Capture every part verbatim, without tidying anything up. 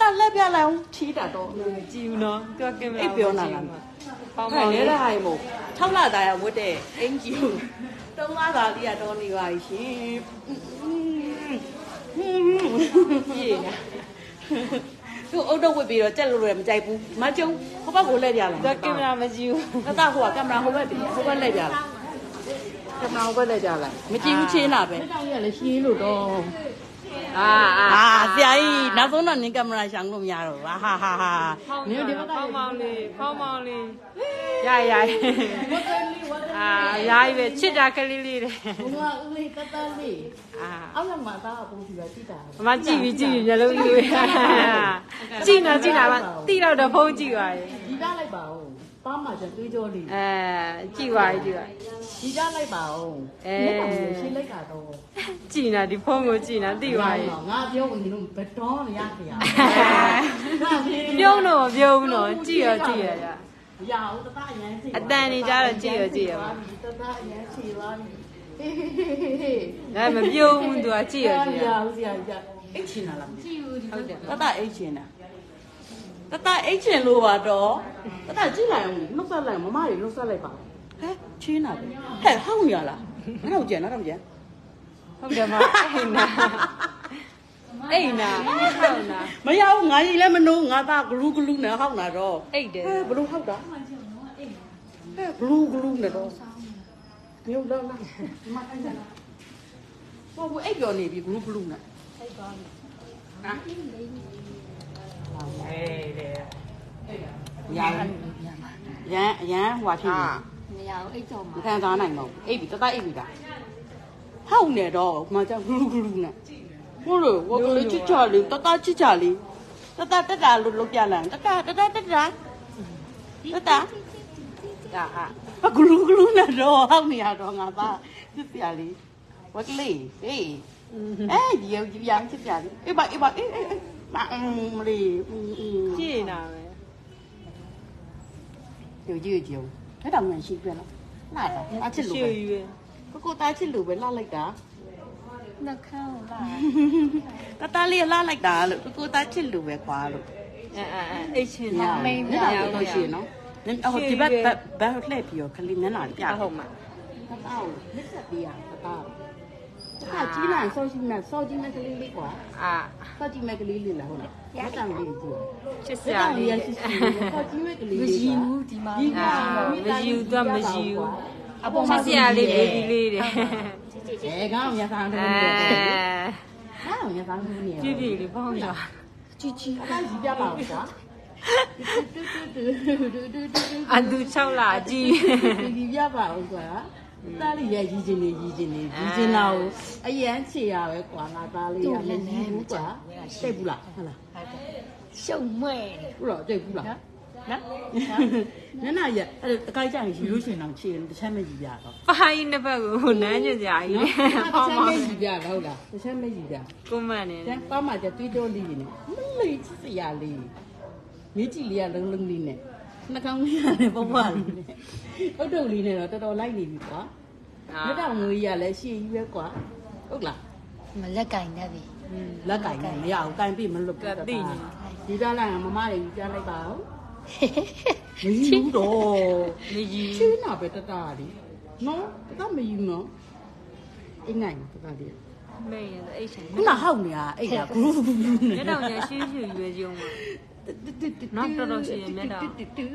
လက်ပြလိုက်အောင်ချီးတာတော့ကြည့်ဦးနော်သူကကင်မရာအိပ်ပြောနာလားပေါင်းပေါင်းလေးတဲ့ဟာရေမို့၆လသားရဝတ်တဲ့အင်ဂျီကိုသုံးလသားလေးကတော့နေပါရှင်ပြေးနေသူအုတ်တော့ဝတ်ပြီးတော့ကြက်လို့လည်းမကြိုက်ဘူးမကျုံဟိုဘက်ကိုလက်ပြလာသူကင်မရာမကြည့်ဘူးတတဟိုကကင်မရာဟိုဘက်တည်းဟိုဘက်လက်ပြလာကင်မရာဟိုဘက်လက်ပြလာမကြည့်ဘူးချင်းတာပဲတောင်းရလည်းရှင်းလို့တော့အာအာဆရာကြီးနောက်ဆုံးတော့နင်ကင်မရာရှောင်လို့မရတော့ဘူးဟာဟာဟာနင်ဒီဘက်ကဖောင်းမောင်းလေးဖောင်းမောင်းလေးရရအာရိုင်းပဲချစ်တာကလေးလေးတဲ့ဘုံကဦးလေးတတလေးအာအောက်မှာသားအပူစီပဲကြည့်တာမကြည့်ပြီးကြည့်ပြီးမျက်လုံးကြီးကြည့်နေကြည့်တာပါတိတော့တော့ဖုံးကြည့်ပါရဲ့ဒီသားလိုက်ပါဦးပါမကျတွေးကြောလေးအဲကြည့်ပါကြည့်ပါဒီသားလိုက်ပါဦးအဲရှင်းလိုက်တာတော့ကြည့်နေဒီဖုံးကိုကြည့်နေသိပါရဲ့ငါပြောဝင်လို့ဘယ်တော့မရခရပြုံးတော့ပြုံးတော့ကြည့်ရကြည့်ရရရအောင်တတအရင်စီအတန်နေကြတော့ကြည့်ရကြည့်ရပါတတအရင်စီပါဟေးဒါမပြုံးဘူးသူကကြည့်ရကြည့်ရရဦးဆရာကြီးအိတ်ချင်တာလားမသိဘူးဟုတ်တယ်တတအိတ်ချင်တာတတအိတ်ချင်လို့ပါတော့တတကြည့်လိုက်အောင်နှုတ်ဆက်လိုက်မမတွေနှုတ်ဆက်လိုက်ပါဟဲ့ချင်းတာပဲဟဲ့ဟောင်းရလားနောက်ကြနောက်ကြဟုတ်တယ်မအိမ်နာအိမ်နာဟုတ်နာမရဘူးငါကြီးလည်းမနိုးငါသားဂလူးဂလူးနဲ့ဟောက်လာတော့အိတ်တယ်ဟဲ့ဘလို့ဟောက်တာဟဲ့ဂလူးဂလူးနဲ့တော့မြုပ်တော့လားမထိုင်ကြလားဟိုအိတ်ပြောနေပြီဂလူးဂလူးနဲ့အိတ်ကောဟာဟေးတဲ့ရန်ရန်ရန်ဟွာဖြစ်နေမရဘူးအိတ်ကြော်မှာခံစားနိုင်တော့အိတ်ပြီတတအိတ်ပြီလားဟောက်နေတော့မကြောက်ဂလူးဂလူးနဲ့ဟုတ်လို့ဝကလေးချစ်ချလေးတတချစ်ချလေးတတတက်တာလို့လုပ်ပြလိုက်တတတတတက်တာတတဒါဟာဂလူးဂလူးနဲ့တော့ဟောက်နေရတော့ငါသားချစ်ပြလေးဝကလေးဟေးအဲဒီရောက်ကြည့်ရချစ်ပြလေးအေးပါအေးပါအေးအေးမအင်းမလေးကြည့်နေတာပဲကြည့်ကြည့်ကြည့်အဲ့တော့မရှိပြန်တော့လာတာအချစ်လို့ပဲကိုကိုသားချစ်လို့ပဲလှလိုက်တာနှခေါင်းလာတတလေးလှလိုက်တာလို့ကိုကိုသားချစ်လို့ပဲခွာလို့အဲအဲအိတ်ချင်းမမိန်ပြရရတော့တော့ရှိရှင်နော်ဟိုဒီဘက်ဘက်လှည့်ပြီးတော့ခလေးမျက်နှာပြဟုတ်မှာတတကိုလက်ဆက်ပေးရတတတတကြီးလာဆောက်ရှိနေဆောက်ကြီးမဲ့ကလေးလေးကွာအာဆောက်ကြီးမဲ့ကလေးလေးလားဟုတ်လားလက်တောင်လေးကြည့်ချစ်စရာလေးဆောက်ကြီးမဲ့ကလေးလေးမရှိဘူးဒီမှာအာမရှိဘူးသူကမရှိဘူးအပေါ်မှာချစ်စရာလေးဘေဘီလေးတဲ့အဲကောင်းရဆောင်တယ်အဲကောင်းရဆောင်တယ်နေပြည့်ပြည့်လေးပေါင်းရជីជីအဲ့ဒါကြီးပြပါဦးကွာအတူ၆လကြည့်ဒီပြပါဦးကွာသားလေးရဲ့ကြီးချင်းလေးကြီးချင်းလေးကြီးချင်းတော့အရန်ချေရပဲကွာငါသားလေးကလည်းကြီးဘူးကွာတိတ်ဘူးလားဟုတ်လားရှုံမွဲဟုတ်တော့တိတ်ဘူးလားနော်နန်းနာရအဲ့အကိုက်ကြရင်ရီလို့ရှင်အောင်ချေတယ်တစ်ချက်မဲ့ကြီးပြတော့ပါရင်တစ်ဖက်ကိုနန်းညကြကြီးတစ်ချက်မဲ့ကြီးပြဟုတ်လားတစ်ချက်မဲ့ကြီးပြကိုမန်နေကျန်ပါမှကျတွေးတောလေးနေမလေးစရာလေးမြေကြီးလေးကလုံးလုံးလေးနဲ့နှာခေါင်းလေးနဲ့ပေါ့ပေါ့လေးနဲ့အုတ်တုပ်လေးနဲ့တော့တော်တော်လိုက်နေပြီကွာလက်တော်ငွေရလည်းရှည်ကြီးပဲကွာဟုတ်လားမလက်ကင်နေပြီလက်ကင်နဲ့မရအောင်ကင်ပြီးမလွတ်ပြတ်တာဒီပြလိုက်မမတွေပြလိုက်ပါဦးမယူတော့မယူချင်းနာပဲတတရီနော်တတမယူနော်အိမ်ငိုင်းတတရီမေးရင်အိတ်ချင်းခုနဟောက်နေတာအိတ်ကဂူးဂူးဂူးနဲ့လက်တော့ညာရှင်းရှင်းရွယ်ကြုံမှာနောက်တော်တော်ရှိရင်လက်တော့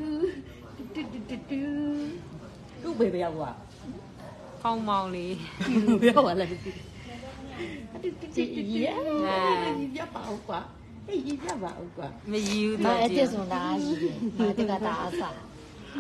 သူ့ဘေဘရောက်ကွာကောင်းမောင်လေးဘယ်ရောက်လာလဲကြည့်ရအဲပြပါဦးကွာအေးပြပါဦးကွာမယူမတော့အတက်ဆုံးသားကြီးတယ်မတက်ကတာအစားအာ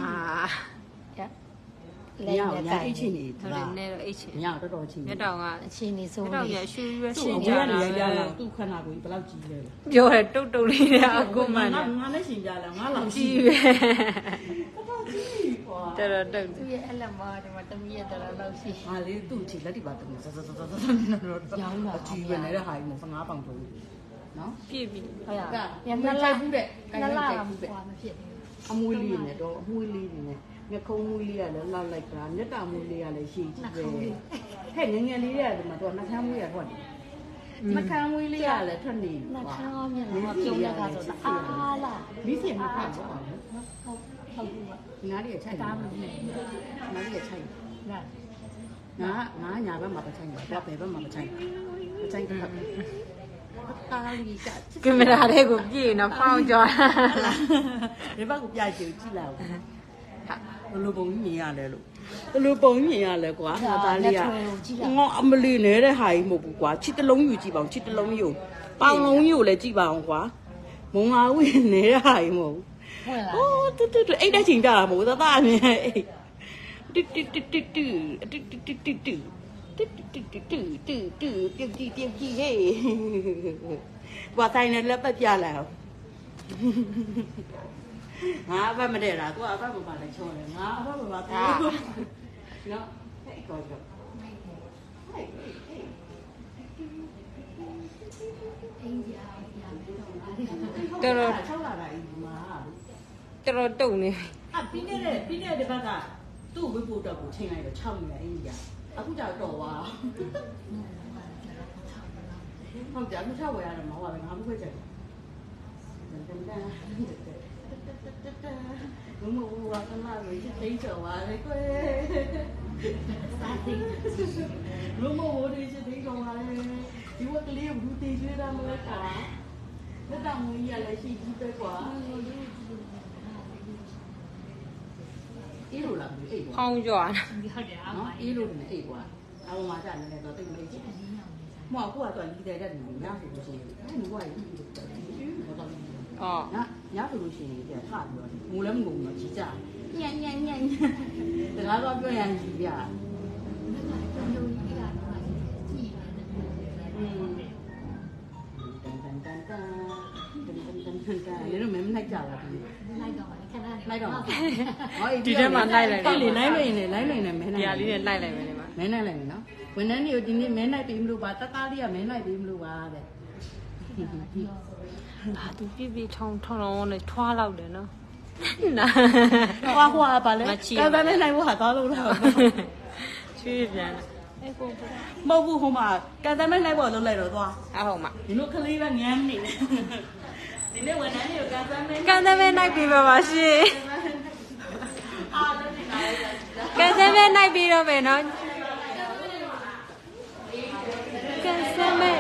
လဲရအိတ်ချင်းနေတော်တယ်နဲ့တော့အိတ်ချင်းညတော်တော်ချင်းမျက်တောင်ကအချင်းနေဆုံးမျက်တောင်နေညာရှူရွယ်သူ့ရှင်းကိုကြရတာနေရလာသူ့ခန္ဓာကိုယ်ဘယ်လောက်ကြီးလဲပြောတယ်တုတ်တုတ်လေးနဲ့အကူမှန်ငါတယ်ငါလည်းရှင်ကြလားငါလောက်ကြကြီးည့်ပဲတော်ကြီးကွာတော်တော်တုတ်သူရဲ့အလက်မဒီမှာတမီးရဲ့တော်တော်လောက်ရှိငါလေးသူ့ချီလက်တိပါတူစစစစစတော့ရောင်းတာအကြီးပဲနေတဲ့ဟာကြီးမ15ပေါင်တုံးနော်ပြည့်ပြီဟုတ်ရကညမလာဘူးတဲ့နလာဘူးမတဲ့ပွားမဖြစ်ဘူးအမွေးလေးနဲ့တော့အမွေးလေးတွေနဲ့မျက်ခုံးမွေးလေးကလည်းလှလိုက်တာမျက်တာမွေးလေးကလည်းရှည်ကြီးပဲဟဲ့ငငယ်လေးတွေကဒီမှာတော့နှာခမ်းမွေးရဟုတ်တယ်နှခမ်းဝေးလေးရလဲထွက်နေနှခမ်းအောင်မြန်တော့ပြုံးတဲ့ခါဆိုတာအားလားမီးစင်မဖတ်ဘူးဟုတ်ဟုတ်ဘူးငါးလေးချိုက်တာမလို့ငါးလေးချိုက်လာငါငါညာဘက်မှာပချိုက်တယ်ဘယ်ဘက်မှာပချိုက်ပချိုက်တော့တာလီကကင်မရာလေးကိုပြည့်နော်ဖောင်းကြောဒီဘက်ကိုပြကြည့်ကြည့်လိုက်ဟာဘယ်လိုပုံမြင်ရလဲလို့ဘယ်လိုပုံမြင်ရလဲကွာငါသားလေးကငေါအမလီနေတဲ့ဟာကြီးမဟုတ်ဘူးကွာချစ်တလုံးယူကြည့်ပါအောင်ချစ်တလုံးယူပေါင်လုံးယူလည်းကြည့်ပါအောင်ကွာမုံငါဝင်းနေတဲ့ဟာကြီးမဟုတ်ဟုတ်လားအိုးတူတူတူအဲ့တဲ့ချိန်တာမဟုတ်သားသားမြင်အဲ့တူတူတူတူတူတူတူတူတူတူတူတူတူတူတူတူပြုတ်ကြည့်ပြုတ်ကြည့်ဟေးကွာတိုင်းနဲ့လက်ပတ်ပြလာအောင်ငါအဘမတဲ့လားသူကအဘမပါလဲချောတယ်ငါအဘမပါဘူးနော်ဟဲ့ကောကြောဟဲ့ဟဲ့ဟဲ့အင်းကြီးအားရမယ်တော့ငါလေးတော်တော်ချောလာတာဒီမှာတော်တော်တုံနေအပြီးနေတဲ့ပြီးနေတဲ့ဒီဘက်ကသူ့ဝိပုဒ်တော့ကိုချိန်လိုက်တော့၆နေတယ်အင်းကြီးအခုကြောက်တော့ွာဟုတ်ကြဘူးချောက်ဝယ်ရတယ်မဟုတ်ပါဘူးငါမခွဲချက်တန်တန်တန်ဘုံဘဝကမှလည်းသိချော်ပါလေကွယ်စာသိဘုံဘဝတွေသိချော်ပါလေဒီဝက်ကလေးဘူးသိကျွေးတာမလဲကွာလက်တော်မကြီးရလည်းရှိကြီးပဲကွာအေးလို့လားအေးကွာဖောင်းကြောဟုတ်တယ်အားမနော်အေးလို့လည်းအေးကွာအဝမှာကြတယ်တော့တိတ်မလေးချင်မဟုတ်ကိုကတော့လီးတဲ့တဲ့နေညဆိုလို့ရှိရင်အဲ့ဒီဘွားကြီးလို့ပြောတယ်တော့အော်ညညဆိုလို့ရှိရင်ပြန်ထပြီးတော့ငိုလည်းမငိုဘူးကြီးကြညံ့ညံ့ညံ့တကားတော့ပြောရရင်ကြီးပြတန်တန်တန်တန်တန်တန်တန်တန်လေတော့မင်းလိုက်ကြလားဒီလိုက်တော့ပါခဏလေးလိုက်တော့ဟောဒီထဲမှာလိုက်လိုက်လေလိုက်လို့ရင်လေလိုက်လို့ရင်မင်းဒီနိုင်ဟာလေးနဲ့လိုက်လိုက်မယ်ဒီမှာမင်းနိုင်လိုက်မယ်နော်ဝန်ထမ်းတွေကိုဒီနေ့မင်းနိုင်ပြီမလို့ပါတသားလေးကမင်းနိုင်ပြီမလို့ပါတဲ့ဟာသူပြပြထောင်းထောင်းတော့နဲ့ထွားလောက်တယ်နော်နာဟွာဟွာပါလေကဲမင်းနိုင်ဖို့ဟာသွားလို့လားချွေးပြန်အဲ့ကိုမဟုတ်ဘူးဟိုမှာကံသမဲနိုင်ဖို့လုပ်လိုက်တော့သွားအဟုတ်မှာဒီလိုကလေးကငမ်းနေတယ်ဒီနေ့ဝန်ထမ်းတွေကံသမဲကန်သမဲနိုင်ပြီပါပါရှင်အားလုံးနေတာလေကန်သမဲနိုင်ပြီတော့မယ်နော်ကန်သမဲ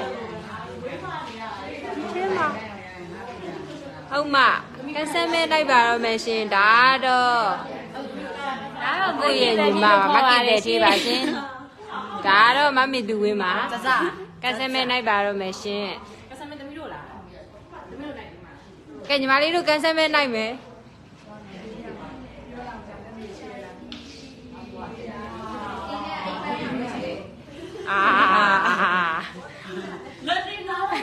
ချင်းမဟုတ်မကန်သမဲနိုင်ပါတော့မယ်ရှင်ဒါတော့ဒါတော့ကိုယ့်ရဲ့ညီမပါမကစ်တဲ့သေးပါရှင်ဒါတော့မမေသူဝင်းပါစစကန်သမဲနိုင်ပါတော့မယ်ရှင်ကန်သမဲသမီးတို့လားသမီးတို့နိုင်ပြီမှာကဲညီမလေးတို့ကန်သမဲနိုင်မယ်အာလက်နေတော့ဟာ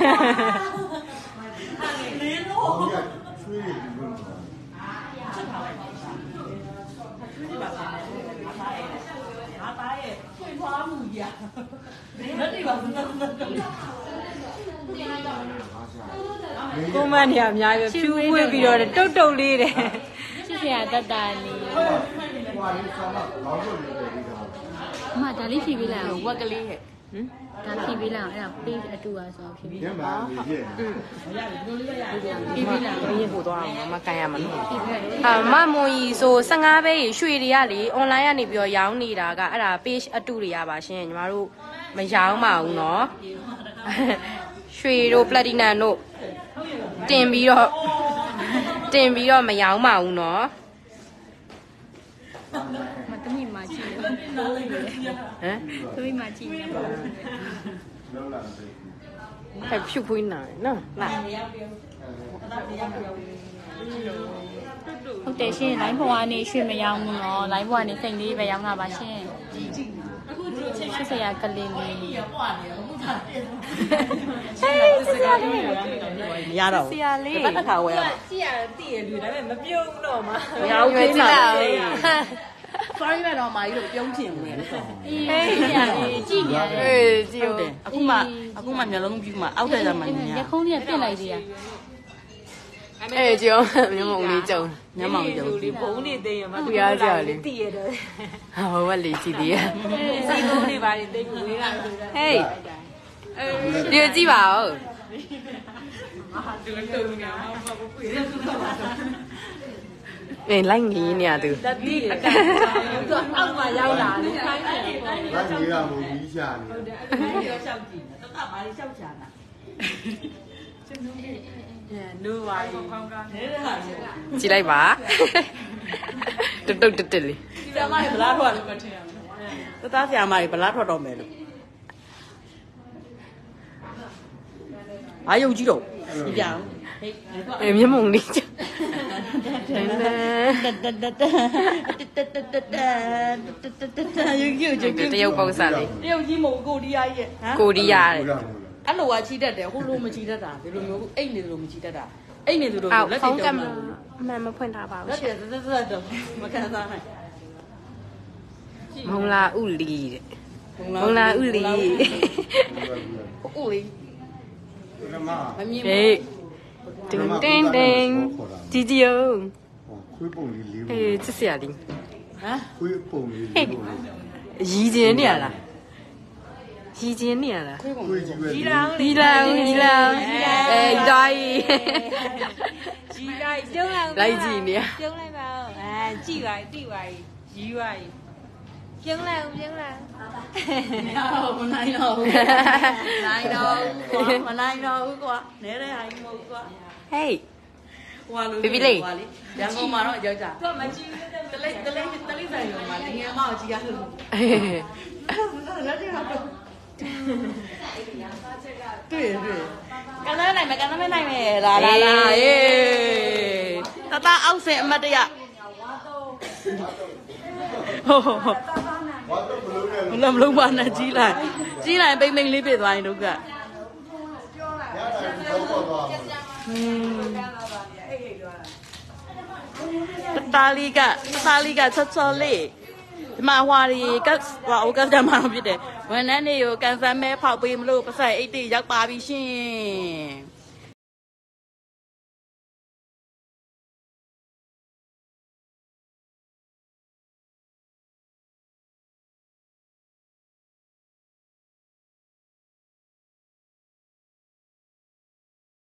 လေလို့吹的理论嘛， ချက်ထားလိုက်ပါသူဒီပါပါငါသားရဲ့ဖွင့်ဖွားမှုကြီးလက်နေပါဘူးတော့拿下。 ကိုမန်နေအများကြီးဖြူဝေးပြီးတော့တုတ်တုတ်လေးတယ်ချစ်စရာတတ်တာနေ哇，你上了老多人在里头。 အမဒါလေးဖြည့်ပေးလိုက်အောင်ဝက်ကလေးဟဲ့ဟမ်ဒါဖြည့်ပေးလိုက်အောင်အဲ့ဒါပေးအတူပါဆိုဖြည့်ပေး天满理解。 ဖြည့်ပေးလိုက်အောင်ဘယ်ဟိုသွားအောင်မကန်ရမလို့ဖြည့်ပေးလိုက်အာမမွန်ကြီးဆို၁၅ပဲရွှေတွေကလေ online ကနေပြီးတော့ရောင်းနေတာကအဲ့ဒါ page အတုတွေရပါရှင်ညီမတို့မရောင်းပါဘူးเนาะရွှေတို့ platinum တို့တင်ပြီးတော့တင်ပြီးတော့မရောင်းပါဘူးเนาะမသမီးမကြည့်ဘူးဟမ်သမီးမကြည့်ဘူးဖက်ဖြူခွေးနာနော်လာဟုတ်တယ်ရှင် line ဘွားနေရွှေမရောင်းဘူးเนาะ line ဘွားနေစိတ်လေးပဲရောင်းတာပါရှင်ချစ်စရာကလေးလေးဟေးစစကားရာလေးလေးမရတော့ဆရာလေးဘူးတစ်ခါဝယ်ရမှာကြည့်ရတည်ရလူဒါပေမဲ့မပြုံးတော့မှာမရဘူးကိစ္စလေးဟ sorry ပဲတော့မာကြီးတို့ပြုံးချင်ဝင်တယ်အေးစရာလေးကြည့်နေရတယ်ေးကြည့်ဟုတ်တယ်အခုမှအခုမှမျက်လုံးပြူမှအောက်ထက်ကမှမြင်ရရခုံးလေးပြစ်လိုက်သေးရအေးကြည့်မျက်မှောင်လေးကြုံမျက်မှောင်ကြုံလူလေးဘုံနေသိရင်မပြရကြလေတည်ရတယ်ဟောဝက်လေးကြည့်သေးရစီဘုံနေပါလေတိတ်ကိုလေးကဟေးဒီကြည့်ပါဦးအေးလိုက်ငင်းနေရသူတတိအကသူအောက်မှာရောက်လာလေခိုင်းတယ်ပေါ့လိုက်ငင်းရမို့ပြီးရှာနေဟုတ်တယ်အဲ့ဒါရောရှောက်ကြည့်တတ်ပါလေရှောက်ချာတာနိုးပါရီကြည့်လိုက်ပါတုတ်တုတ်တက်တက်လေးဆရာမကြီးဗလားထွက်လို့မထင်အောင်တသားဆရာမကြီးဗလားထွက်တော့မယ်လို့အားယုတ်ကြီးတော့ဒီပြောင်းအေးမျက်မှောင်လေးတရုတ်ပုံစံလေးတရုတ်ကြီးမဟုတ်ကိုရီးယားကြီးဟမ်ကိုရီးယားတဲ့အဲ့လိုကချီတတ်တယ်ဟိုလိုမချီတတ်တာဒီလိုမျိုးအိတ်နေလိုမချီတတ်တာအိတ်နေလိုလက်တွေတုံးမှာအမှန်မဖွင့်ထားပါဘူးလက်တွေသက်သက်တော့မခံစားနိုင်မုံလာဥလီတဲ့မုံလာဥလီဥလီမမြင်ဟေးတင်းတင်းတင်းជីជីယုံခွေးပုံလေးလေးအေးစစ်စရာလေးဟမ်ခွေးပုံလေးလေးပုံလေးရီးချင်းနေရလားရီးချင်းနေရလားခွေးကြီးပဲရီလောင်ရီလောင်ရီလောင်အေးတိုင်းရီလိုက်ကျုံးလိုက်လိုက်ကြည့်နေကျုံးလိုက်ပါဦးအဲကြည့်ပါတိပါရီးပါပြုံးလိုက်ပြုံးလိုက်မနိုင်တော့ဘူးနိုင်တော့မနိုင်တော့ဘူးကွာနဲတဲ့ဟာကြီးမဟုတ်ကွာဟေးဟွာလို့ဘီဘီလေးရန်ကုန်မှာတော့ယောက်ျားသူကမကြည့်တလေးတလေးတလေးဆိုင်ရောမှာငယ်မအောင်ကြည့်ရလို့လက်တွေကတော့တွေ့တွေ့ကန်လာနိုင်မယ်ကန်လာနိုင်မယ်လာလာလာအေးတတအောက်ဆင်အမတ်တရဟိုမလုံးမလုံးပါနဲ့ကြီးလိုက်ကြီးလိုက်ပိမ့်ပိမ့်လေးပြသွားရင်တို့ကတာလီကတာလီကချက်ချောလေးဒီမှာဟွာရီကတ်ဟွာအိုကတ်တမတော့ဖြစ်တယ်ဝန်ထမ်းတွေကိုကန်ဆယ်မဲဖောက်ပေးမလို့ပတ်စံအိတ်တွေရောက်ပါပြီရှင်